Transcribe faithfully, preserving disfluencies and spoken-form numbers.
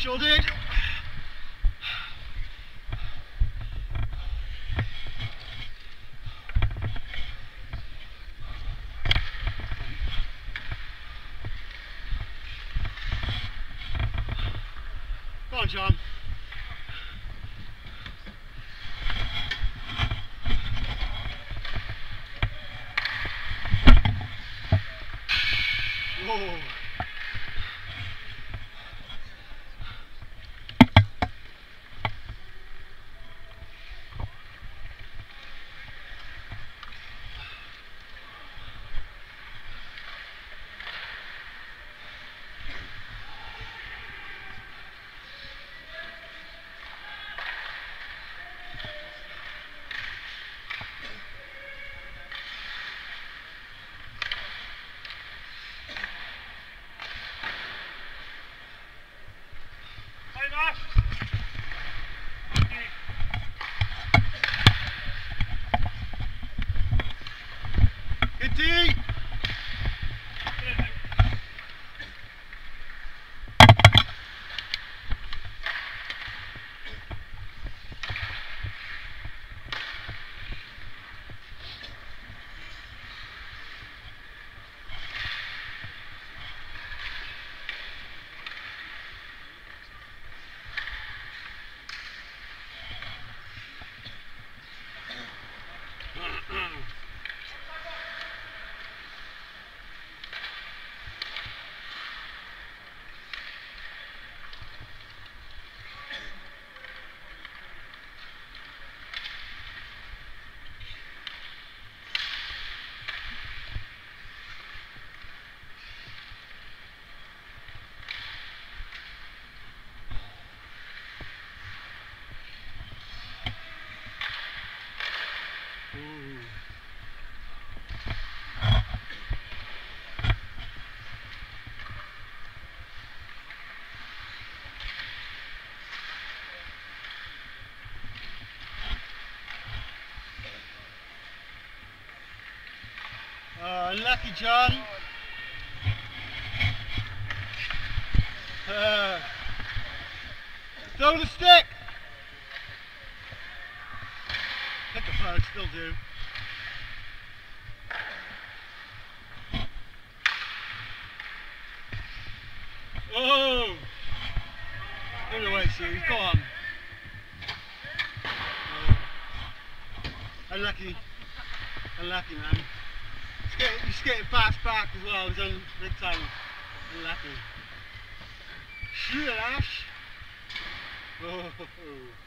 Sure did. Go on, John. Whoa. Good D! Uh, unlucky, John. Uh, throw the stick. Hit the puck, still do. Oh! Give it away, Sue. Go on. Oh. Unlucky. Unlucky, man. You're skating fast back as well. It was on big time. Unlucky. Shoot it, Ash. Oh.